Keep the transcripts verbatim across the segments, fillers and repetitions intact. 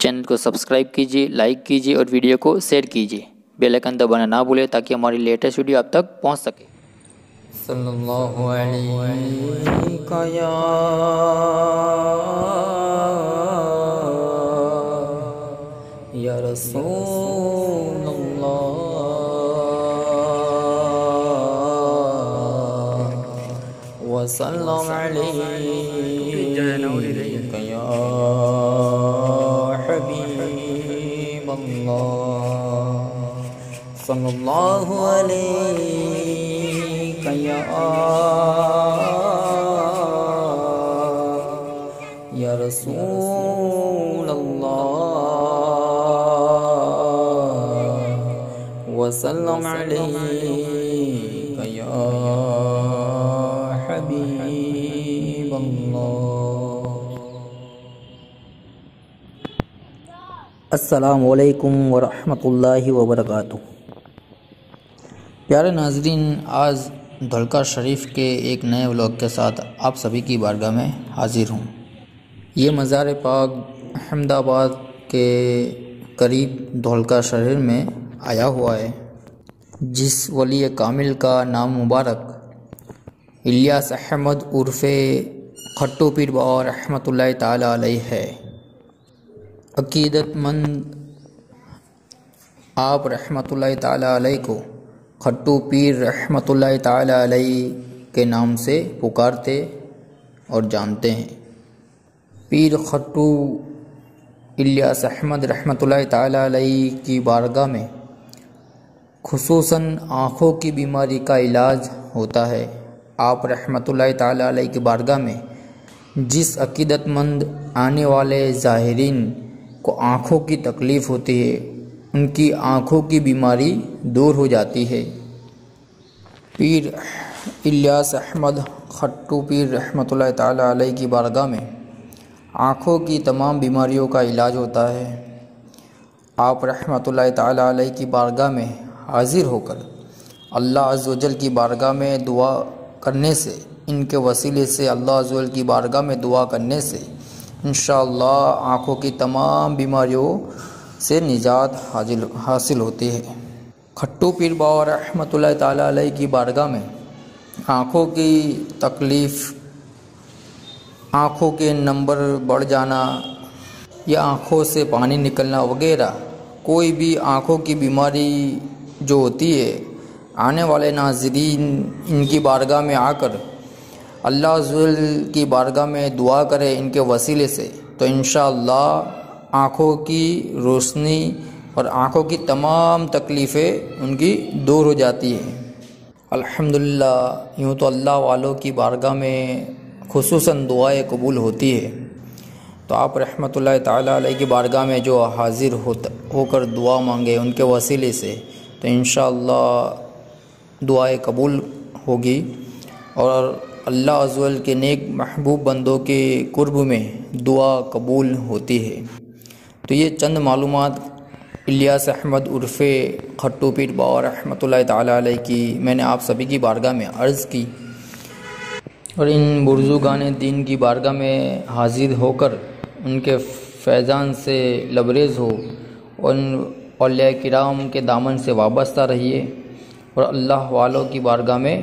Channel को subscribe कीजिए, like कीजिए और वीडियो को शेयर कीजिए। बेल आइकन दबाना ना भूलें ताकि हमारी लेटेस्ट वीडियो आप तक पहुंच सके। सल्लल्लाहु अलैहि या या रसूलल्लाह व सल्लम अलैहि या हबीबल्लाह सल्लल्लाहु अलैहि या या रसूलल्लाह व सल्लम अलैहि या हबीबल्लाह। अस्सलामु अलैकुम वरहमतुल्लाहि वबरकातुहू। प्यारे नाजरीन, आज धोलका शरीफ के एक नए व्लॉग के साथ आप सभी की बारगाह में हाजिर हूँ। ये मज़ार पाक अहमदाबाद के करीब धोलका शहर में आया हुआ है, जिस वली कामिल का नाम मुबारक इलियास अहमद उर्फ़े खट्टू पीर बाबा रहमतुल्लाह ताला अलैह है। अकीदतमंद आप रहमतुल्लाह ताला अलैह को खट्टू पीर रहमतुल्लाह ताला अलैह के नाम से पुकारते और जानते हैं। पीर खट्टू इलियास अहमद रहमतुल्लाह ताला अलैह की बारगाह में खुसूसन आँखों की बीमारी का इलाज होता है। आप रहमतुल्लाह ताला अलैह की बारगाह में जिस अकीदतमंद आने वाले ज़ाहिरीन को आँखों की तकलीफ़ होती है, उनकी आँखों की बीमारी दूर हो जाती है। पीर इलियास अहमद खट्टू पीर रहमतुल्लाह ताला अलैह की बारगाह में आँखों की तमाम बीमारियों का इलाज होता है। आप रहमतुल्लाह ताला अलैह की बारगाह में हाजिर होकर अल्लाह अज़्ज़ व जल की बारगाह में दुआ करने से, इनके वसीले से अल्लाह अज़्ज़ व जल की बारगाह में दुआ करने से इंशाअल्लाह आँखों की तमाम बीमारियों से निजात हासिल हासिल होती है। खट्टू पीर बाबा रहमतुल्लाह ताला अलैह की बारगाह में आँखों की तकलीफ़, आँखों के नंबर बढ़ जाना या आँखों से पानी निकलना वगैरह कोई भी आँखों की बीमारी जो होती है, आने वाले नाज़रीन इनकी बारगाह में आकर अल्लाह अज़्ज़ व जल की बारगाह में दुआ करें इनके वसीले से, तो इंशाअल्लाह आँखों की रोशनी और आँखों की तमाम तकलीफ़ें उनकी दूर हो जाती हैं। अल्हम्दुलिल्लाह, यूँ तो अल्लाह वालों की बारगाह में खुसूसन दुआएं कबूल होती है। तो आप रहमतुल्लाह ताला अलैह की बारगाह में जो हाजिर होता होकर दुआ मांगे उनके वसीले से, तो इंशाअल्लाह दुआएं कबूल होगी और अल्लाह अज़्ज़ व जल के नेक महबूब बंदों के कुर्ब में दुआ कबूल होती है। तो ये चंद मालूमात इलियास अहमद उर्फ़े खट्टू पीर बाबा रहमतुल्लाह ताला अलैह की मैंने आप सभी की बारगाह में अर्ज़ की और इन बुज़ुर्गान दीन की बारगाह में हाजिर होकर उनके फैज़ान से लबरेज़ हो और उन औलिया किराम के दामन से वाबस्ता रहिए और अल्लाह वालों की बारगाह में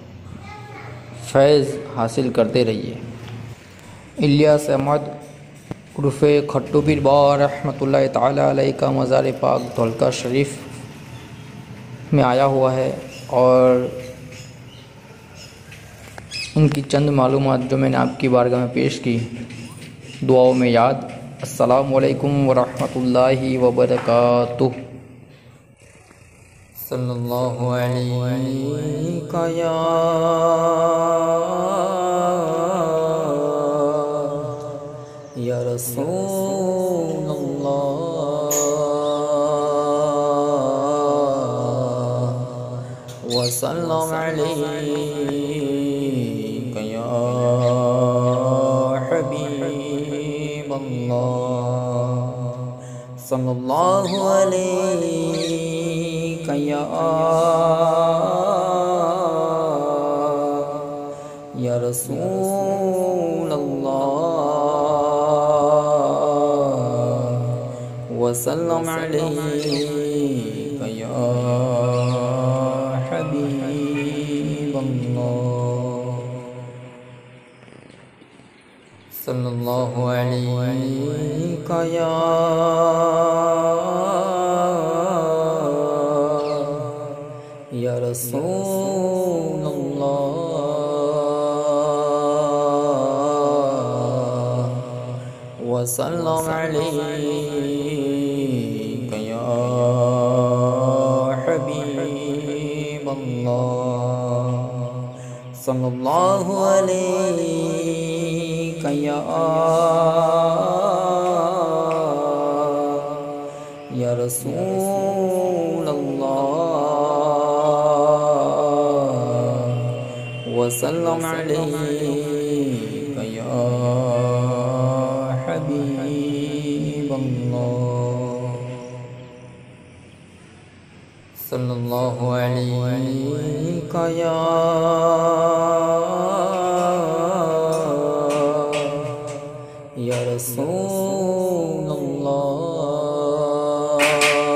फैज़ हासिल करते रहिए। इलियास अहमद उर्फ़े खट्टू पीर बाबा रहमतुल्लाह ताला अलैह का मज़ार पाक धोलका शरीफ में आया हुआ है और उनकी चंद मालूमात जो मैंने आपकी बारगाह में पेश की, दुआओं में याद। अस्सलामु अलैकुम वरहमतुल्लाहि वबरकातुहू। सल्लल्लाहु अलैहि या या रसूलल्लाह व सल्लम अलैहि या हबीबल्लाह सल्लल्लाहु अलैहि या या रसूलल्लाह وسلم عليك يا حبيب الله صلى الله عليك يا يا رسول الله وسلم عليك يا حبيب الله صلى الله عليك يا يا رسول الله وسلم عليك يا حبيب الله صلى الله عليك يا يا رسول الله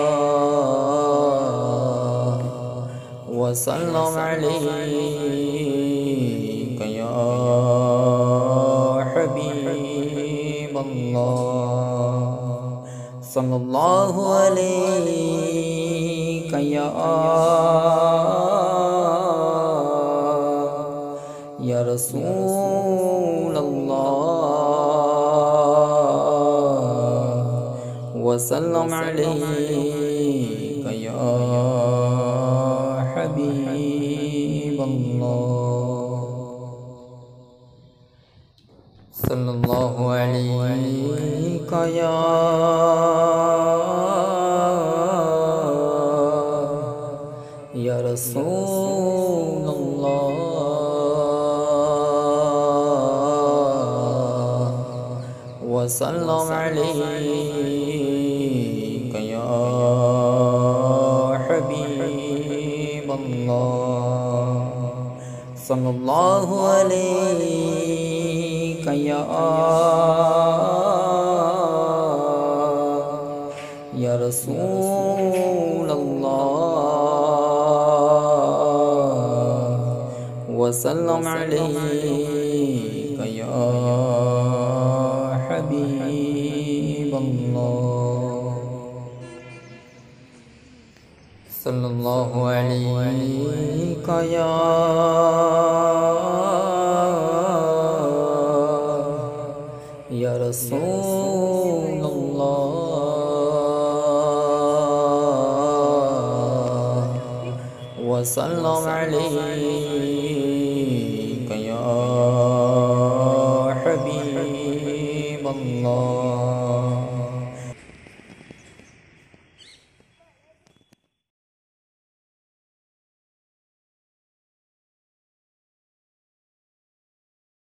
وسلم عليك يا حبيب الله صلى الله عليك يا يا رسول الله وسلم عليك يا حبيب الله صلى الله عليك يا يا رسول الله وسلم عليك يا حبيب الله صلى الله عليك يا يا رسول الله وسلم عليك يا حبيب الله صلى الله عليك يا يا رسول الله وسلم عليك يا حبيب الله